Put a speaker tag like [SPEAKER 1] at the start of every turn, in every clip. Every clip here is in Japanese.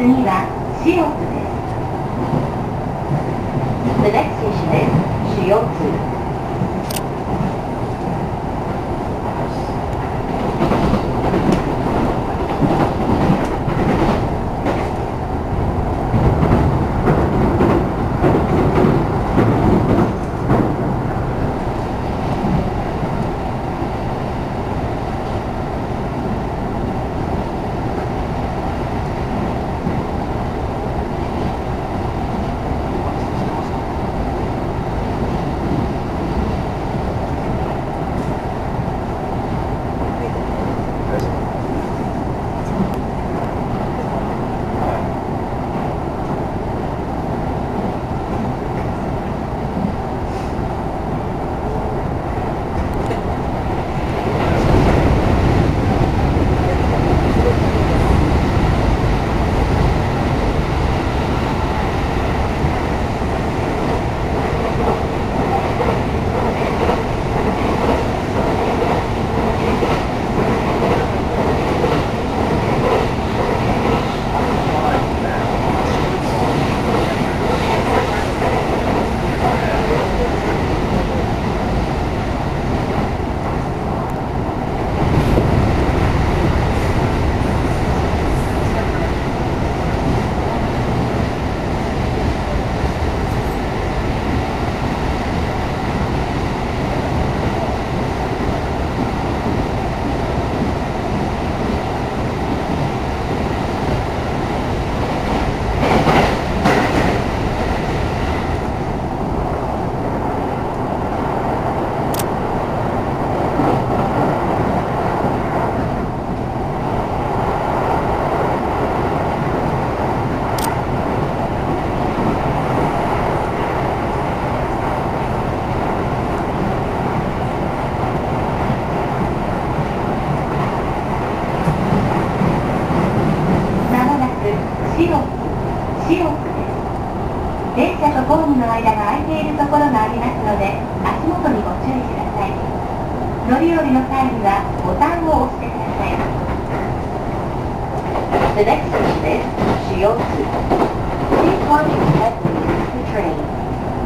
[SPEAKER 1] 次はシオツです。The next station is Shiotsu. 電車とホームの間が空いているところがありますので、足元にご注意ください。乗り降りの際にはボタンを押してください。The next station is Shiotsu. Please watch your step when you leave the train.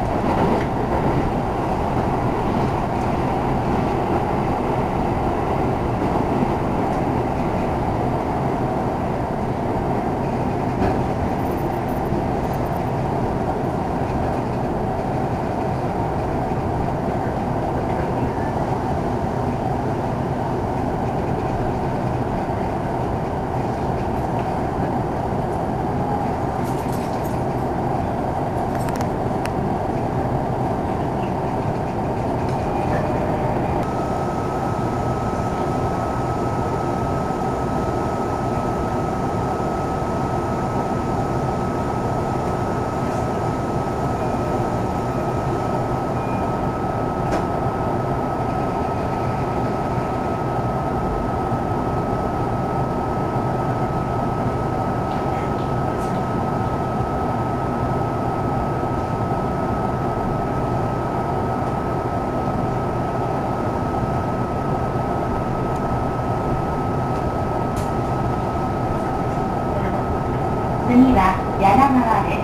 [SPEAKER 1] 次は柳川です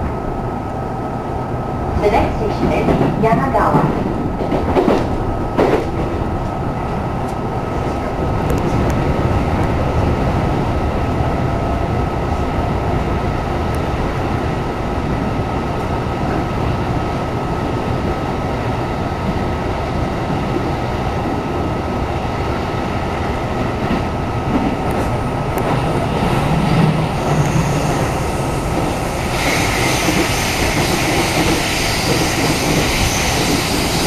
[SPEAKER 1] 。The next station is Yanagawa.
[SPEAKER 2] 「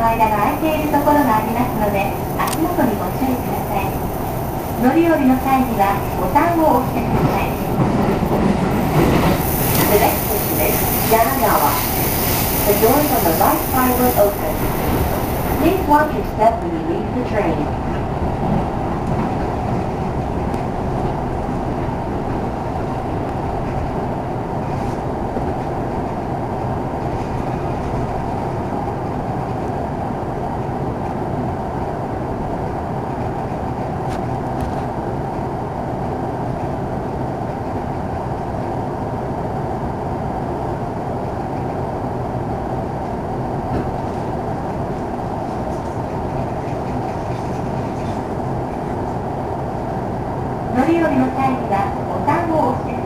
[SPEAKER 1] 間が空いているところがありますので、足元にご注意ください。乗り降りの際にはボタンを押してください。
[SPEAKER 2] The next station is Yanagawa. The doors on the right side will open. Please watch your step when you leave the train.
[SPEAKER 1] 乗り降りの際にはボタンを押してください。